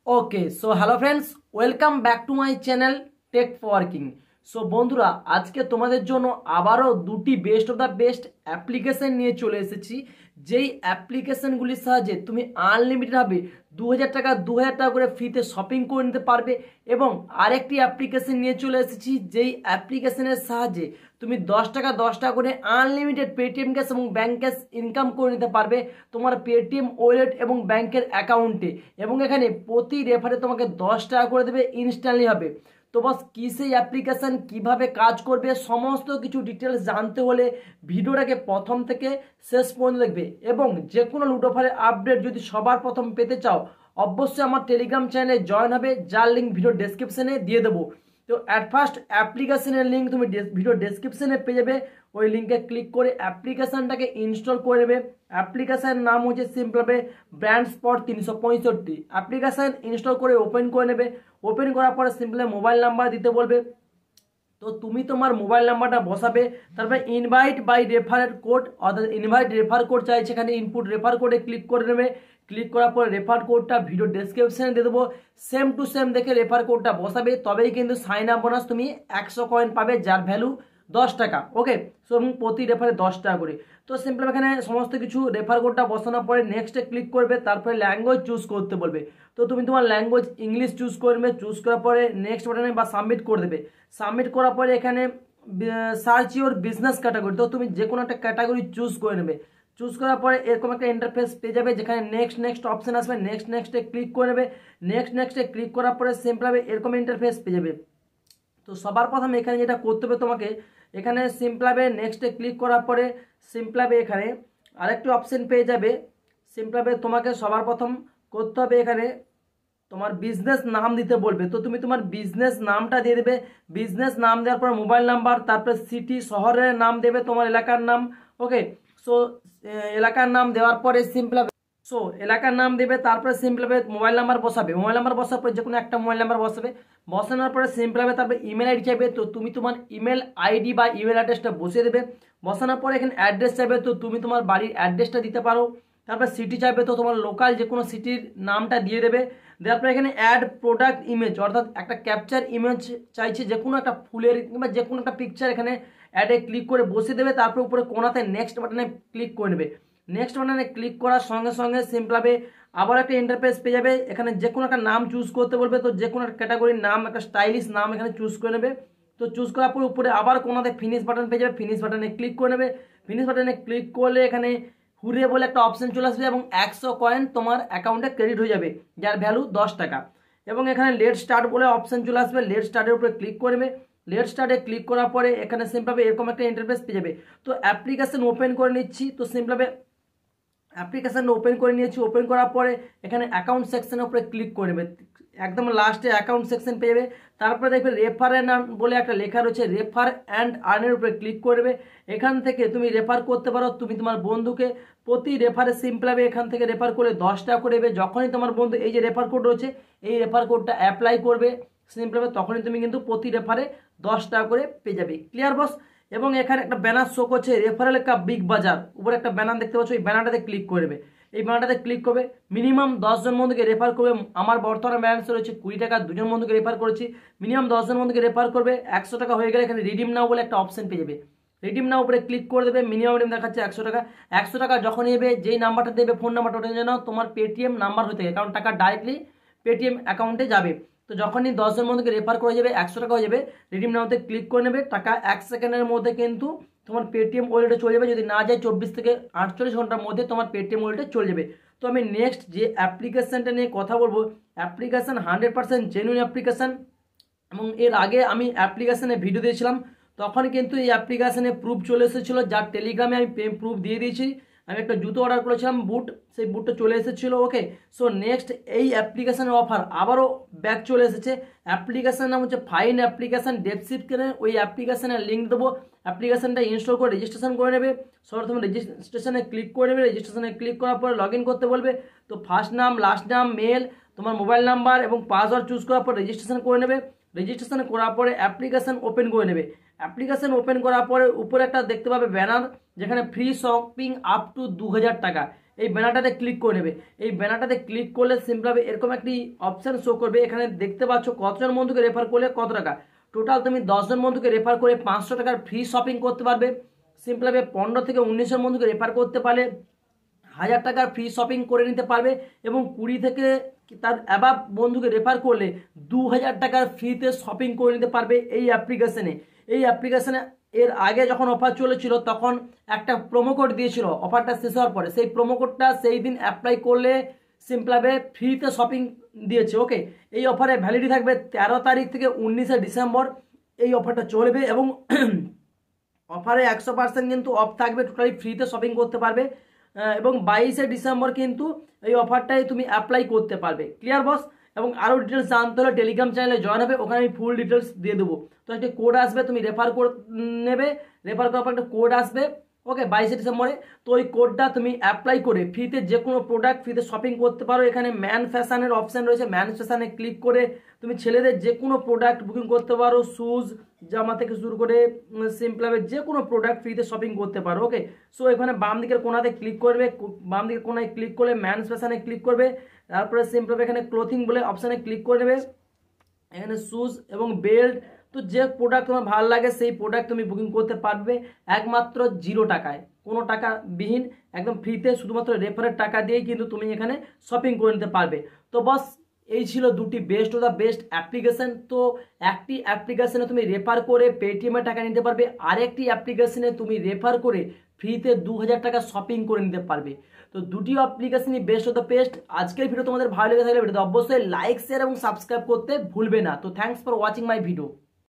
Okay so hello friends, welcome back to my channel tech for working. So বন্ধুরা, আজকে তোমাদের জন্য আবারও দুটি best of the best application নিয়ে চলে এসেছি। যেই অ্যাপ্লিকেশনগুলির সাহায্যে তুমি আনলিমিটেডভাবে 2000 টাকা করে ফ্রিতে শপিং করে নিতে পারবে। এবং আরেকটি অ্যাপ্লিকেশন নিয়ে চলে এসেছি, যেই অ্যাপ্লিকেশনের সাহায্যে তুমি 10 টাকা করে আনলিমিটেড পেটিএম ক্যাশ এবং ব্যাঙ্ক ক্যাশ ইনকাম করে নিতে পারবে তোমার পেটিএম ওয়ালেট এবং ব্যাংকের অ্যাকাউন্টে। এবং এখানে প্রতি রেফারে তোমাকে 10 টাকা করে দেবে, ইনস্ট্যান্টলি হবে। তো বাস কি সেই অ্যাপ্লিকেশন, কিভাবে কাজ করবে, সমস্ত কিছু ডিটেলস জানতে হলে ভিডিওটাকে প্রথম থেকে শেষ পর্যন্ত দেখবে। এবং যে কোনো লুডো অফারের আপডেট যদি সবার প্রথম পেতে চাও, অবশ্যই আমার টেলিগ্রাম চ্যানেলে জয়েন হবে, যার লিঙ্ক ভিডিও ডেসক্রিপশনে দিয়ে দেবো। তো অ্যাট ফার্স্ট অ্যাপ্লিকেশনের লিঙ্ক তুমি ভিডিও ডেসক্রিপশনে পেয়ে যাবে। ওই লিঙ্কে ক্লিক করে অ্যাপ্লিকেশনটাকে ইনস্টল করে নেবে। অ্যাপ্লিকেশনের নাম হচ্ছে সিম্পলভাবে ব্র্যান্ড স্পট 365। অ্যাপ্লিকেশন ইনস্টল করে ওপেন করে নেবে। ওপেন করার পরে সিম্পলি মোবাইল নাম্বার দিতে বলবে। তো তুমি তোমার মোবাইল নাম্বারটা বসাবে। তারপরে ইনভাইট বাই রেফারের কোড, অর্থাৎ ইনভাইট রেফার কোড চাইছে, এখানে ইনপুট রেফার কোডে ক্লিক করে নেবে। ক্লিক করার পরে রেফার কোডটা ভিডিও ডেসক্রিপশনে দিয়ে দেবো। সেম টু সেম দেখে রেফার কোডটা বসাবে, তবেই কিন্তু সাইন আপ বোনাস তুমি 100 কয়েন পাবে, যার ভ্যালু 10 টাকা। ওকে, সো প্রতি রেফারে 10 টাকা করে। তো সিম্পল এখানে সমস্ত কিছু রেফার কোডটা বসানোর পরে নেক্সটে ক্লিক করবে। তারপরে ল্যাঙ্গুয়েজ চুজ করতে বলবে। তো তুমি তোমার ল্যাঙ্গুয়েজ ইংলিশ চুজ করবে। চুজ করার পরে নেক্সট বাটনে বা সাবমিট করে দেবে। সাবমিট করার পরে এখানে সার্চ ইউর বিজনেস ক্যাটাগরি, তো তুমি যে কোনো একটা ক্যাটাগরি চুজ করে নেবে। চুজ করার পরে এরকম একটা ইন্টারফেস পেয়ে যাবে, যেখানে নেক্সট অপশন আসবে। নেক্সটে ক্লিক করে নেবে। নেক্সটে ক্লিক করার পরে সিম্পলভাবে এরকম ইন্টারফেস পেয়ে যাবে। তো সবার প্রথমে এখানে যেটা করতে হবে তোমাকে, এখানে সিম্পলভাবে নেক্সটে ক্লিক করার পরে সিম্পলভাবে এখানে আরেকটি অপশন পেয়ে যাবে। সিম্পলভাবে তোমাকে সবার প্রথম করতে হবে, এখানে তোমার বিজনেস নাম দিতে বলবে। তো তুমি তোমার বিজনেস নামটা দিয়ে দেবে। বিজনেস নাম দেওয়ার পর মোবাইল নাম্বার, তারপরে সিটি শহরের নাম দেবে, তোমার এলাকার নাম। ওকে, সো এলাকার নাম দেওয়ার পরে এলাকার নাম দেবে। তারপরে সিম্পলভাবে মোবাইল নাম্বার বসাবে। মোবাইল নাম্বার বসার পরে যে কোনো একটা মোবাইল নাম্বার বসাবে। বসানোর পরে সিম্পলভাবে তারপরে ইমেল আইডি চাইবে। তো তুমি তোমার ইমেল আইডি বা ইমেল অ্যাড্রেসটা বসিয়ে দেবে। বসানোর পরে এখানে অ্যাড্রেস চাইবে, তো তুমি তোমার বাড়ির অ্যাড্রেসটা দিতে পারো। তারপর সিটি চাইবে, তো তোমার লোকাল যে কোনো সিটির নামটা দিয়ে দেবে। দেওয়ার পরে এখানে অ্যাড প্রোডাক্ট ইমেজ, অর্থাৎ একটা ক্যাপচার ইমেজ চাইছে, যে কোনো একটা ফুলের কিংবা যে কোনো একটা পিকচার এখানে অ্যাডে ক্লিক করে বসিয়ে দেবে। তারপর উপরে কোনাতে নেক্সট বাটনে ক্লিক করে নেবে। নেক্সট বাটনে ক্লিক করার সঙ্গে সঙ্গে সিম্পলভাবে আবার একটা ইন্টারফেস পেয়ে যাবে। এখানে যে কোনো একটা নাম চুজ করতে বলবে। তো যে কোনো একটা ক্যাটাগরির নাম, একটা স্টাইলিশ নাম এখানে চুজ করে নেবে। তো চুজ করার পর উপরে আবার কোনাতে ফিনিশ বাটন পেয়ে যাবে। ফিনিশ বাটনে ক্লিক করে নেবে। ফিনিশ বাটনে ক্লিক করলে এখানে হুরে বলে একটা অপশন চলে আসবে এবং 100 কয়েন তোমার অ্যাকাউন্টে ক্রেডিট হয়ে যাবে, যার ভ্যালু 10 টাকা। এবং এখানে লেট স্টার্ট বলে অপশন চলে আসবে। লেট স্টার্টের উপরে ক্লিক করবে। লেট স্টার্টে ক্লিক করার পরে এখানে সিম্পলভাবে এরকম একটা ইন্টারফেস পেয়ে যাবে। তো অ্যাপ্লিকেশন ওপেন করে নিচ্ছি। তো সিম্পলভাবে অ্যাপ্লিকেশন ওপেন করে নিয়েছি। ওপেন করার পরে এখানে অ্যাকাউন্ট সেকশনের উপরে ক্লিক করে নেবে। একদম লাস্টে অ্যাকাউন্ট সেকশন পেয়ে যাবে। তারপরে দেখবে রেফার অ্যান্ড আর্ন বলে একটা লেখা রয়েছে, রেফার অ্যান্ড আর্নের উপরে ক্লিক করবে। এখান থেকে তুমি রেফার করতে পারো তুমি তোমার বন্ধুকে। প্রতি রেফারে সিম্পলভাবে এখান থেকে রেফার করে 10 টাকা করে দেবে। যখনই তোমার বন্ধু এই যে রেফার কোড রয়েছে, এই রেফার কোডটা অ্যাপ্লাই করবে সিম্পলভাবে, তখনই তুমি কিন্তু প্রতি রেফারে 10 টাকা করে পেয়ে যাবে। Clear boss? এবং এখানে একটা ব্যানার শো করছে, রেফারেল কাপ বিগ বাজার, উপরে একটা ব্যানার দেখতে পাচ্ছ, এই ব্যানারটাতে ক্লিক করবে। এই ব্যানারটাতে ক্লিক করবে। মিনিমাম 10 জন বন্ধুকে রেফার করবে। আমার বর্তমানে ব্যালেন্স রয়েছে 20 টাকা, 2জন বন্ধুকে রেফার করেছি। মিনিমাম 10 জন বন্ধুকে রেফার করবে। 100 টাকা হয়ে গেলে এখানে রিডিম নাও বলে একটা অপশন পেয়ে যাবে। রিডিম নাও উপরে ক্লিক করে দেবে। মিনিমাম রিডিম দেখাচ্ছে 100 টাকা। 100 টাকা যখন নেবে, যেই নাম্বারটা দেবে ফোন নাম্বারটা, ওটা যেন তোমার পেটিএম নাম্বার হয়ে থাকে, কারণ টাকা ডাইরেক্টলি পেটিএম অ্যাকাউন্টে যাবে। তো যখনই 10 জন বন্ধুকে রেফার করে যাবে, 100 টাকা হয়ে যাবে। রিডিম নাওতে ক্লিক করে নেবে। টাকা 1 সেকেন্ডের মধ্যে কিন্তু তোমার পেটিএম ওয়ালেটে চলে যাবে। যদি না যায় 24 থেকে 48 ঘন্টার মধ্যে তোমার পেটিএম ওয়ালেটে চলে যাবে। তো আমি নেক্সট যে অ্যাপ্লিকেশনটা নিয়ে কথা বলবো, অ্যাপ্লিকেশন 100% জেনুইন অ্যাপ্লিকেশন। এবং এর আগে আমি অ্যাপ্লিকেশনে ভিডিও দিয়েছিলাম, তখন কিন্তু এই অ্যাপ্লিকেশনে প্রুফ চলে এসেছিলো, যার টেলিগ্রামে আমি প্রুফ দিয়ে দিয়েছি। আমি একটা জুতো অর্ডার করেছিলাম, বুট, সেই বুটটা চলে এসেছিলো। ওকে, সো নেক্সট এই অ্যাপ্লিকেশনের অফার আবারও ব্যাক চলে এসেছে। অ্যাপ্লিকেশনের নাম হচ্ছে ফাইন অ্যাপ্লিকেশন। ডেসক্রিপশনে ওই অ্যাপ্লিকেশনের লিঙ্ক দেবো। অ্যাপ্লিকেশনটা ইনস্টল করে রেজিস্ট্রেশন করে নেবে। সর্বপ্রথমে রেজিস্ট্রেশনে ক্লিক করে নেবে। রেজিস্ট্রেশনে ক্লিক করার পরে লগ ইন করতে বলবে। তো ফার্স্ট নাম, লাস্ট নাম, মেল, তোমার মোবাইল নাম্বার এবং পাসওয়ার্ড চুজ করার পর রেজিস্ট্রেশন করে নেবে। রেজিস্ট্রেশন করার পরে অ্যাপ্লিকেশন ওপেন করে নেবে। অ্যাপ্লিকেশন ওপেন করার পরে উপরে একটা দেখতে পাবে ব্যানার, যেখানে ফ্রি শপিং আপ টু 2000 টাকা। এই ব্যানারটাতে ক্লিক করে নেবে। এই ব্যানারটাতে ক্লিক করলে সিম্পলভাবে এরকম একটি অপশান শো করবে। এখানে দেখতে পাচ্ছ কতজন বন্ধুকে রেফার করলে কত টাকা। টোটাল তুমি 10 জন বন্ধুকে রেফার করে 500 টাকার ফ্রি শপিং করতে পারবে। সিম্পলভাবে 15 থেকে 19 জন বন্ধুকে রেফার করতে পারলে 1000 টাকার ফ্রি শপিং করে নিতে পারবে। এবং 20 থেকে তার অ্যাবাভ বন্ধুকে রেফার করলে 2000 টাকার ফ্রিতে শপিং করে নিতে পারবে এই অ্যাপ্লিকেশনে। এই অ্যাপ্লিকেশনে এর আগে যখন অফার চলেছিল তখন একটা প্রোমো কোড দিয়েছিল অফারটা শেষ হওয়ার পরে। সেই প্রোমো কোডটা সেই দিন অ্যাপ্লাই করলে সিম্পলভাবে ফ্রিতে শপিং দিয়েছে। ওকে, এই অফারে ভ্যালিডিটি থাকবে 13 তারিখ থেকে 19শে ডিসেম্বর এই অফারটা চলবে। এবং অফারে 100% কিন্তু অফ থাকবে, টোটালি ফ্রিতে শপিং করতে পারবে। এবং 22শে ডিসেম্বর কিন্তু এই অফারটাই তুমি অ্যাপ্লাই করতে পারবে। Clear boss? এবং আরও ডিটেলস জানতে হলে টেলিগ্রাম চ্যানেলে জয়েন হবে, ওখানে আমি ফুল ডিটেলস দিয়ে দেবো। তো একটি কোড আসবে, তুমি রেফার করে নেবে, রেফার করার পর একটা কোড আসবে। ওকে, 22শে ডিসেম্বরে। তো ওই কোডটা তুমি অ্যাপ্লাই করে ফ্রিতে যে কোনো প্রোডাক্ট ফ্রিতে শপিং করতে পারো। এখানে ম্যান ফ্যাশনের অপশান রয়েছে, ম্যান ফ্যাশনে ক্লিক করে তুমি ছেলেদের যে কোনো প্রোডাক্ট বুকিং করতে পারো, শুজ জামা থেকে শুরু করে সিম্পলভাবে যে কোনো প্রোডাক্ট ফ্রিতে শপিং করতে পারো। ওকে, সো এখানে বাম দিকের কোনাতে ক্লিক করবে, বাম দিকের কোনায় ক্লিক করলে ম্যান ফ্যাশনে ক্লিক করবে, তারপরে সিম্পলভাবে এখানে ক্লোথিং বলে অপশানে ক্লিক করে নেবে। এখানে শুজ এবং বেল্ট, তো যে প্রোডাক্ট তোমার ভালো লাগে সেই প্রোডাক্ট তুমি বুকিং করতে পারবে একমাত্র 0 টাকায়, কোনো টাকা বিহীন, একদম ফ্রিতে, শুধুমাত্র রেফারের টাকা দিয়েই কিন্তু তুমি এখানে শপিং করে নিতে পারবে। তো বস, এই ছিল দুটি best of the best application. তো একটি অ্যাপ্লিকেশনে তুমি রেফার করে পেটিএমের টাকা নিতে পারবে, আরেকটি অ্যাপ্লিকেশনে তুমি রেফার করে ফ্রিতে 2000 টাকা শপিং করে নিতে পারবে। তো দুটি অ্যাপ্লিকেশনই বেস্ট অফ দ্য বেস্ট। আজকের ভিডিও তোমাদের ভালো লেগে থাকলে ভিডিওতে অবশ্যই লাইক, শেয়ার এবং সাবস্ক্রাইব করতে ভুলবে না। তো thanks for watching my video.